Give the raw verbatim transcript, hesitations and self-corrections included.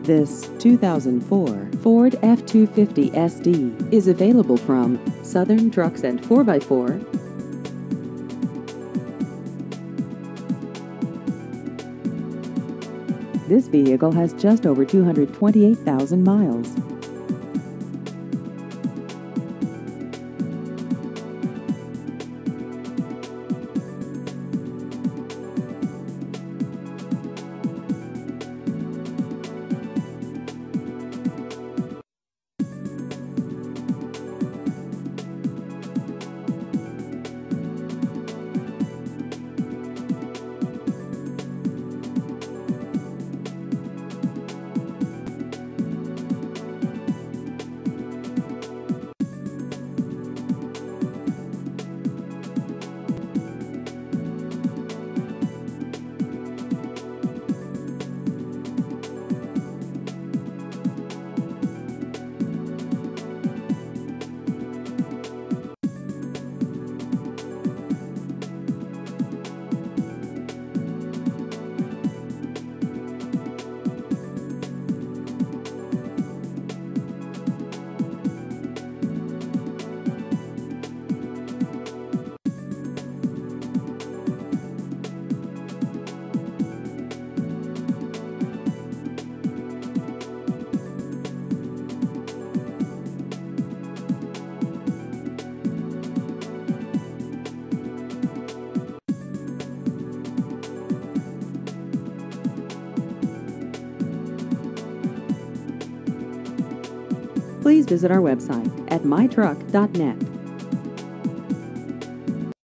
This two thousand four Ford F two fifty S D is available from Southern Trucks and four by four. This vehicle has just over two hundred twenty-eight thousand miles. Please visit our website at my truck dot net.